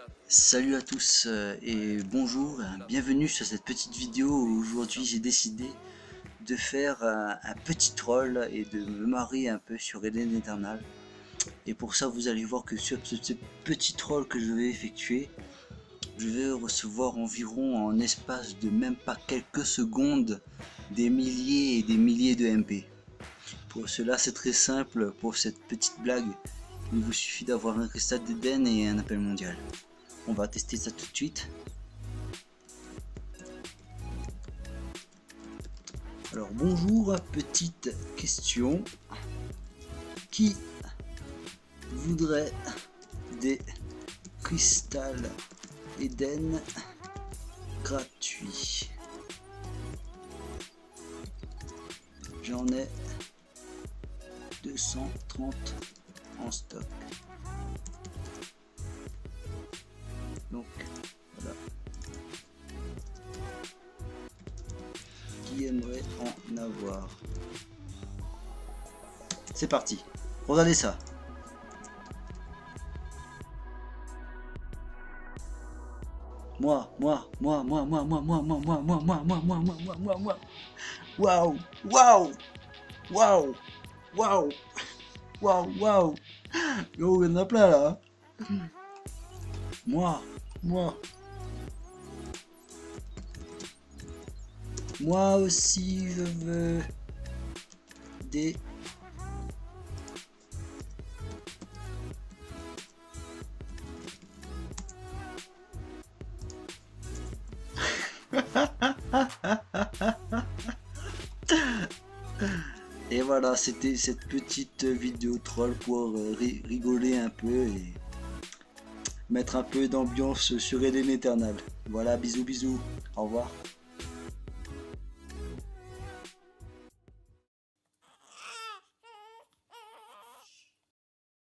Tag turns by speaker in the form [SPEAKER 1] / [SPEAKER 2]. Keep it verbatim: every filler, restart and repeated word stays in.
[SPEAKER 1] Salut à tous euh, et bonjour, euh, bienvenue sur cette petite vidéo où aujourd'hui j'ai décidé de faire un, un petit troll et de me marrer un peu sur Eden Eternal. Et pour ça vous allez voir que sur ce, ce petit troll que je vais effectuer, je vais recevoir environ en espace de même pas quelques secondes des milliers et des milliers de M P. Pour cela c'est très simple, pour cette petite blague, il vous suffit d'avoir un cristal d'Eden et un appel mondial. On va tester ça tout de suite. Alors bonjour, petite question. Qui voudrait des cristals Eden gratuits? J'en ai deux cent trente en stock. Donc voilà. Qui aimerait en avoir? C'est parti. Regardez ça. Moi, moi, moi, moi, moi, moi, moi, moi, moi, moi, moi, moi, moi, moi, moi, moi, moi. Waouh, waouh, waouh, waouh, waouh, waouh. Yo, il y en a plein là. Moi, moi. Moi aussi, je veux des... Et voilà, c'était cette petite vidéo troll pour euh, ri rigoler un peu et mettre un peu d'ambiance sur Eden Eternal. Voilà, bisous bisous, au revoir.